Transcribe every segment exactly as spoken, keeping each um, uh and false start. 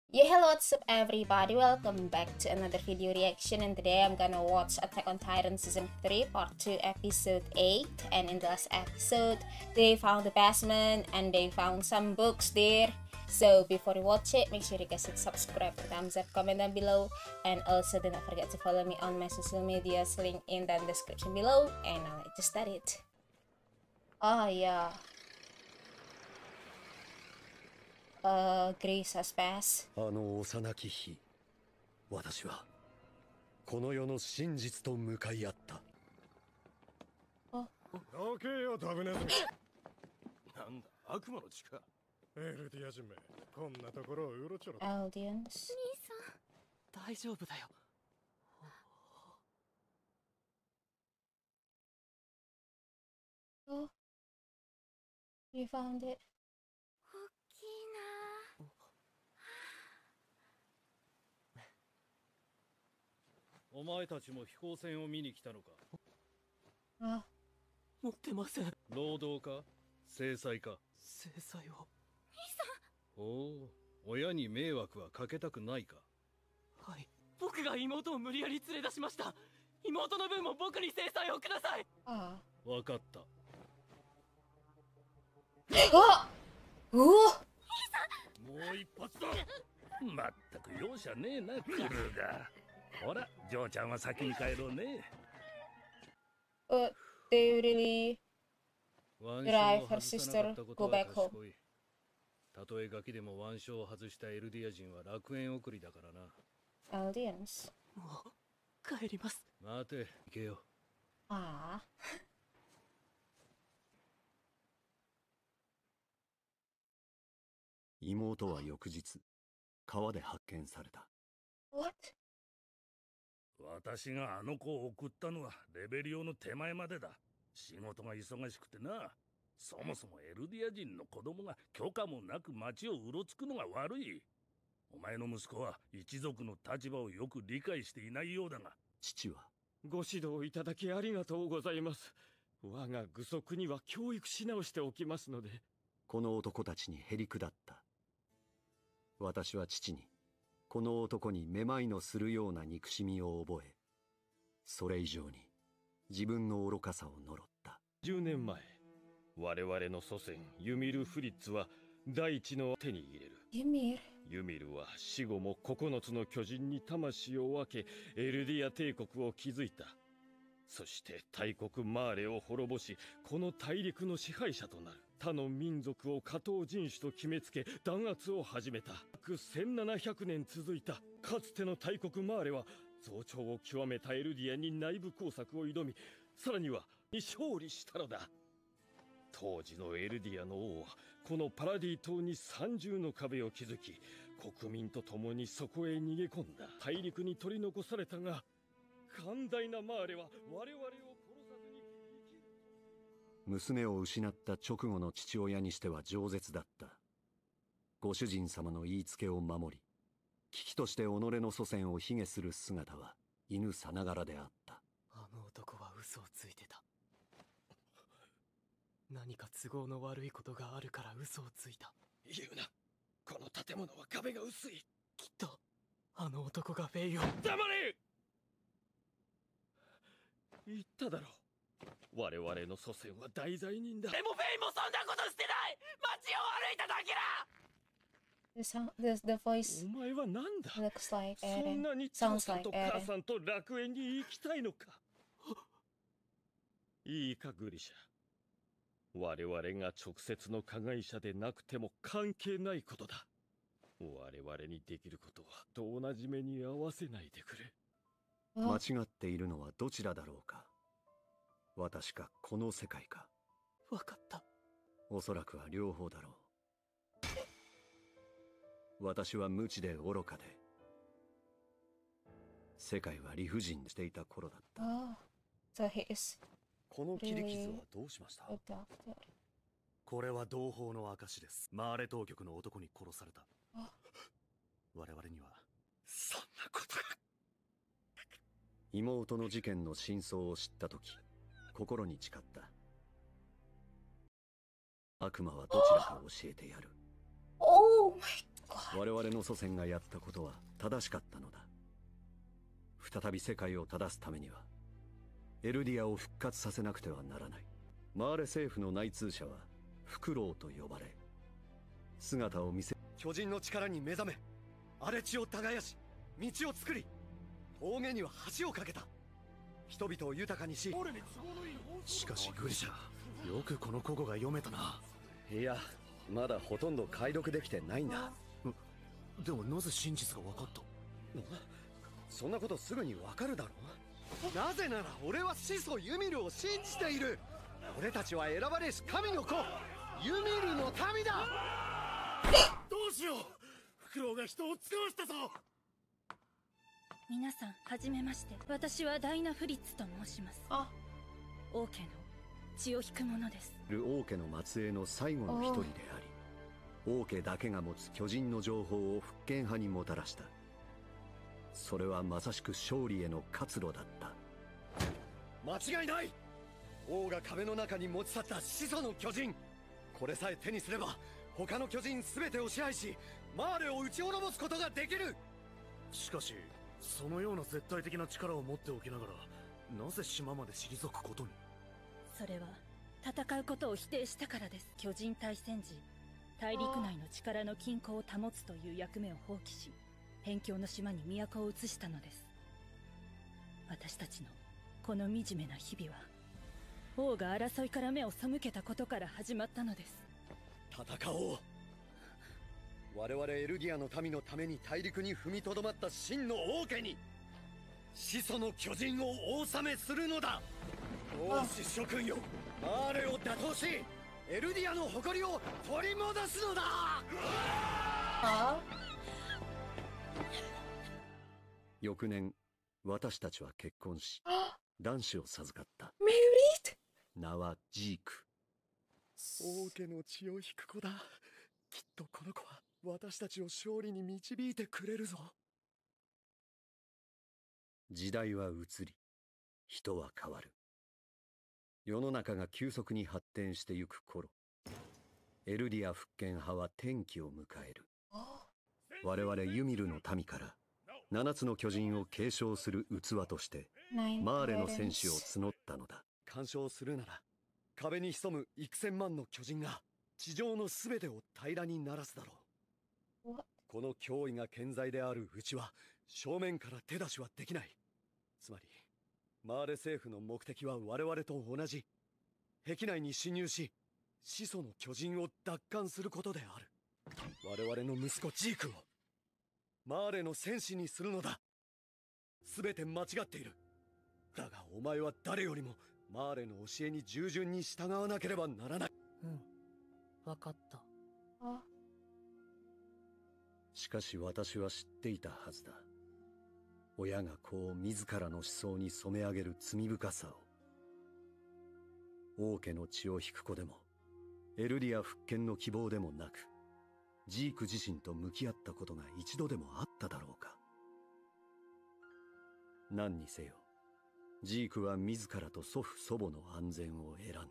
Yeah, hello, what's up everybody? Welcome back to another video reaction, and today I'm gonna watch Attack on Titan Season three Part two Episode eight. And in the last episode, they found the basement and they found some books there. So before you watch it, make sure you guys hit subscribe, thumbs up, comment down below, and also do not forget to follow me on my social medias, link in the description below. And now let's just start it. Oh yeah. Uh, Grace has passed. あの幼き日、私はこの世の真実と向かい合った。 どけよ、ダブネズミ。なんだ、悪魔の力。エルディア人め、こんなところをうろちょろ。 Audience. 兄さん、大丈夫だよ。 Oh, we found it. 大きいな。 お前たちも飛行船を見に来たのか。 あ、 持ってません。 労働か制裁か。 制裁を。 おお、親に迷惑はかけたくないか。 はい、僕が妹を無理やり連れ出しました。妹の分も僕に制裁をください。 あわかった。 あ、うお、 もう一発だ。まったく容赦ねえな、クルーが。ほら、ジョーちゃんは先に帰ろうね。 Uh, they really 腕 drive 章を her 外さ sister なかったこと go は back home. 賢い。たとえガキでも腕章を外したエルディア人は楽園送りだからな。 Audience. もう帰ります。 待て、行けよ。 あ妹は翌日、川で発見された。 あ。What? 私があの子を送ったのはレベリオの手前までだ。仕事が忙しくてな。そもそもエルディア人の子供が許可もなく町をうろつくのが悪い。お前の息子は一族の立場をよく理解していないようだが。 父はご指導いただきありがとうございます。我が具足には教育し直しておきますので。 この男たちにへりくだった。私は父にこの男にめまいのするような憎しみを覚え、それ以上に自分の愚かさを呪った。 じゅうねんまえ、我々の祖先ユミル・フリッツは大地の手に入れる。 Ymir. ユミルは死後も九つの巨人に魂を分けエルディア帝国を築いた。そして大国マーレを滅ぼし、この大陸の支配者となる。他の民族を下等人種と決めつけ弾圧を始めた。約せんななひゃくねん続いたかつての大国マーレは増長を極めたエルディアに内部工作を挑み、さらにはに勝利したのだ。当時のエルディアの王はこのパラディ島に三重の壁を築き、国民と共にそこへ逃げ込んだ。大陸に取り残されたが、寛大なマーレは我々を殺さずに生きる。 娘を失った直後の父親にしては饒舌だった。ご主人様の言いつけを守り、危機として己の祖先を卑下する姿は犬さながらであった。 あの男は嘘をついてた。何か都合の悪いことがあるから嘘をついた。 言うな。この建物は壁が薄い。 きっとあの男がフェイを。 黙れ。言っただろう。我々の祖先は大罪人だ。 でもフェイもそんなことしてない。街を歩いただけだ。 The sound, the, the voice お前はなんだ。 looks like そん Eren. なに父 Sounds さん like と母 Eren. さんと楽園に行きたいのか。いいかグリシャ、我々が直接の加害者でなくても関係ないことだ。我々にできることはと同じ目に合わせないでくれ。 間 Oh, 違っているのはどちらだろうか。私かこの世界か。 わかった。 おそらくは両方だろう。私は無知で愚かで、世界は理不尽していた頃だった。 oh. So he is この切り傷はどうしました？ a doctor. これは同胞の証です。マーレ当局の男に殺された。 あ我々にはそんなことが。 妹の事件の真相を知ったとき、心に誓った。悪魔はどちらか教えてやる。 Oh my god. 我々の祖先がやったことは正しかったのだ。再び世界を正すためにはエルディアを復活させなくてはならない。マーレ政府の内通者はフクロウと呼ばれ、姿を見せ、 巨人の力に目覚め、荒れ地を耕し、道を作り、峠には橋を架けた。人々を豊かにし、しかしグリシャ、よくこの古語が読めたな。 いや、まだほとんど解読できてないんだ。 でもなぜ真実が分かった？ そんなことすぐに分かるだろう。なぜなら俺は始祖ユミルを信じている。俺たちは選ばれし神の子、ユミルの民だ。どうしよう、フクロウが人を使わしたぞ。 皆さんはじめまして、私はダイナ・フリッツと申します。 あ、 王家の血を引く者です。 王家の末裔の最後の一人であり、王家だけが持つ巨人の情報を復権派にもたらした。それはまさしく勝利への活路だった。 間違いない。王が壁の中に持ち去った始祖の巨人、これさえ手にすれば他の巨人全てを支配し、マーレを打ち滅ぼすことができる。しかしそのような絶対的な力を持っておきながら、なぜ島まで退くことに？ それは戦うことを否定したからです。巨人対戦時、大陸内の力の均衡を保つという役目を放棄し、辺境の島に都を移したのです。私たちのこの惨めな日々は、王が争いから目を背けたことから始まったのです。 戦おう。我々エルディアの民のために大陸に踏みとどまった真の王家に始祖の巨人をお納めするのだ。王子諸君よ、マーレを打倒しエルディアの誇りを取り戻すのだ。 あ、 翌年、私たちは結婚し男子を授かった。名はジーク。 王家の血を引く子だ。きっとこの子は私たちを勝利に導いてくれるぞ。 時代は移り、人は変わる。世の中が急速に発展してゆく頃、エルディア復権派は転機を迎える。我々ユミルの民から七つの巨人を継承する器としてマーレの戦士を募ったのだ。 干渉するなら壁に潜む幾千万の巨人が地上の全てを平らにならすだろう。この脅威が健在であるうちは正面から手出しはできない。つまりマーレ政府の目的は我々と同じ。壁内に侵入し始祖の巨人を奪還することである。我々の息子ジークをマーレの戦士にするのだ。全て間違っている。だがお前は誰よりもマーレの教えに従順に従わなければならない。 うん、分かった。 あ、 しかし私は知っていたはずだ。親が子を自らの思想に染め上げる罪深さを。王家の血を引く子でもエルディア復権の希望でもなく、ジーク自身と向き合ったことが一度でもあっただろうか。何にせよジークは自らと祖父祖母の安全を選んだ。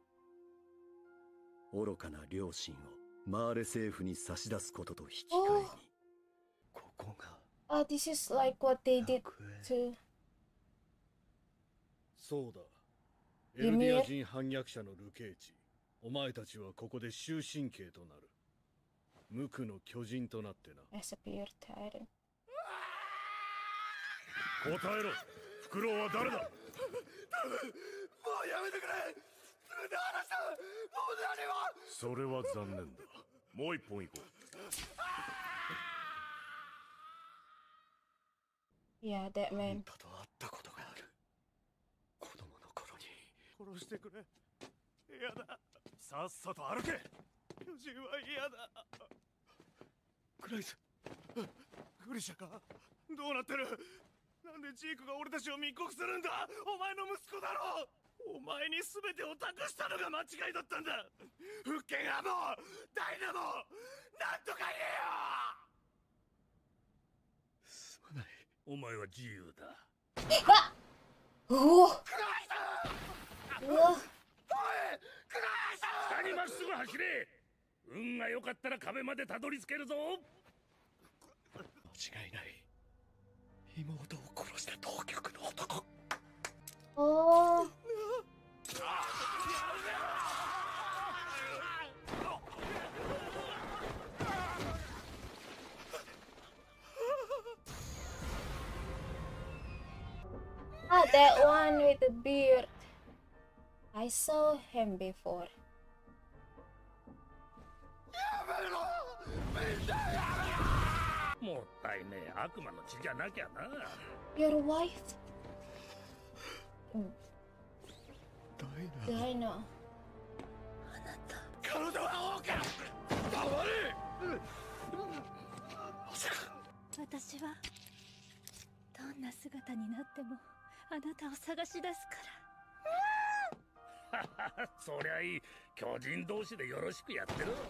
愚かな良心をマーレ政府に差し出すことと引き換えに、 ここがあ、this is like what they did to そうだ。エルディア人反逆者の流刑地。お前たちはここで終身刑となる。無垢の巨人となってな。 as a pure tyrant. 答えろ。フクロウは誰だ。 もうやめてくれ。自分で話した。もう何も。 それは残念だ。もう一本行こう。 Yeah, that あん man. たと会ったことがある。子供の頃に。殺してくれ。嫌だ。さっさと歩け。巨人は嫌だ。クライス、グリシャか。どうなってる。なんでジークが俺たちを密告するんだ。お前の息子だろう。お前に全てを託したのが間違いだったんだ。復権派もダイナもなんとか言えよ。すまない。お前は自由だ。 うお、 クライス。 うわ、 おい、クライス。 下にまっすぐ走れ。運が良かったら壁までたどり着けるぞ。 違いない。妹を殺した当局の男。 Oh. Ah, that one with the beard. I saw him before. Your wife? Daina. 私はどんな姿になってもあなたを探し出すから。 そりゃいい。巨人同士でよろしくやってろ。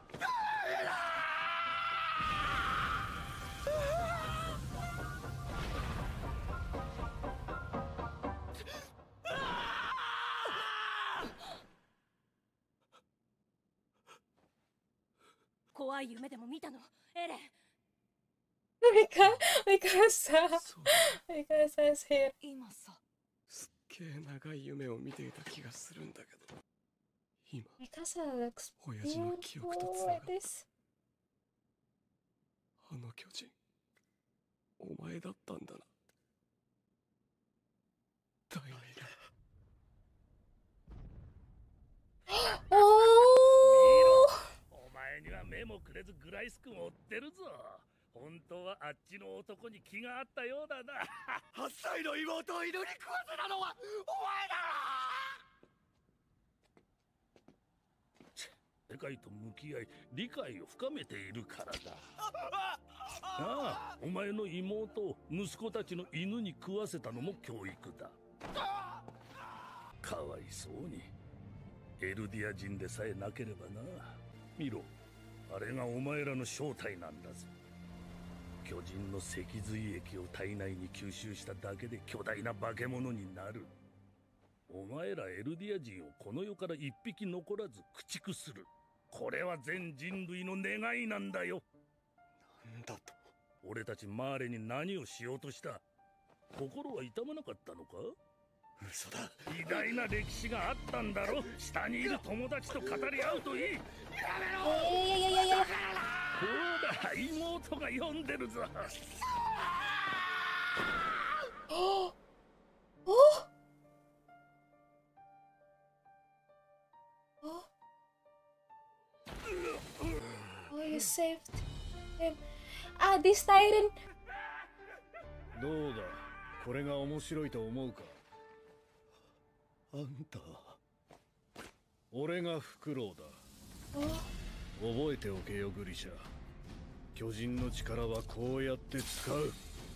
怖い夢でも見たの、エレン。 Because, because, uh, because I was here. 今さ。 すっげえ長い夢を見ていた気がするんだけど。今。 Because I looks 親父の記憶と beautiful つなが like った。 this. あの巨人、お前だったんだな。ダイナ。 Oh! お前には目もくれずグライス君を追ってるぞ。本当はあっちの男に気があったようだな。はっさいの妹を犬に食わせたのはお前だろ。世界と向き合い理解を深めているからだ。ああ、お前の妹を息子たちの犬に食わせたのも教育だ。かわいそうに。エルディア人でさえなければな。見ろ、あれがお前らの正体なんだぞ。巨人の脊髄液を体内に吸収しただけで巨大な化け物になる。お前らエルディア人をこの世から一匹残らず駆逐する。これは全人類の願いなんだよ。なんだと。俺たちマーレに何をしようとした？心は痛まなかったのか？嘘だ。偉大な歴史があったんだろ。下にいる友達と語り合うといい。やめろ。 いやいやいやいや。 ほら、妹が読んでるぞ。 Oh! Oh! Oh! Oh, you saved him. Ah, this Tyrant. どうだ、これが面白いと思うか。 あんた。 俺がフクロウだ。 Oh. 覚えておけよ、グリシャ。巨人の力はこうやって使う。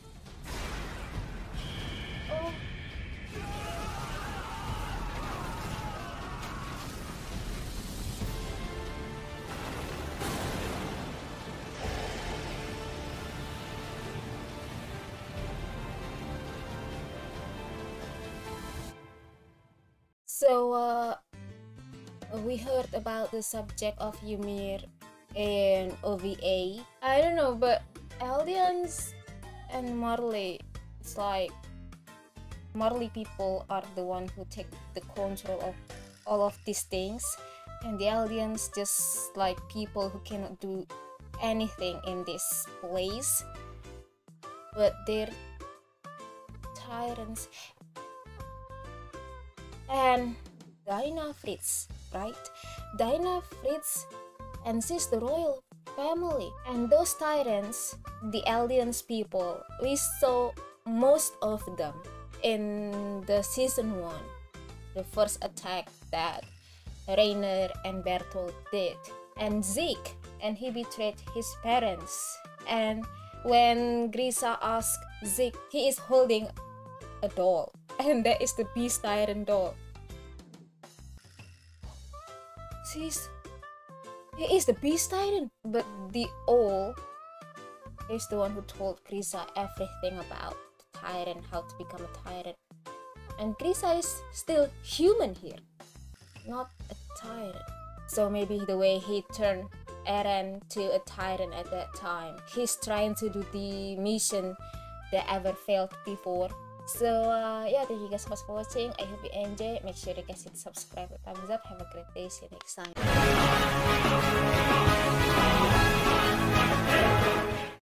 Oh. So, uh, we heard about the subject of Ymir in O V A. I don't know, but Eldians and Marley, it's like Marley people are the one who take the control of all of these things, and the Eldians just like people who cannot do anything in this place, but they're tyrants. And Daina Fritz, right? Daina Fritz and she's the royal family. And those tyrants, the Eldians people, we saw most of them in the season one. The first attack that Reiner and Bertolt did. And Zeke, and he betrayed his parents. And when Grisa asked Zeke, he is holding a doll. And that is the Beast Tyrant doll. She's... He is the Beast Tyrant, but the owl is the one who told Grisa everything about the Tyrant, how to become a Tyrant. And Grisa is still human here, not a Tyrant. So maybe the way he turned Eren to a tyrant at that time. He's trying to do the mission that ever failed before. So uh, yeah, thank you guys so much for watching. I hope you enjoy. Make sure you guys hit subscribe, thumbs up. Have a great day. See you next time.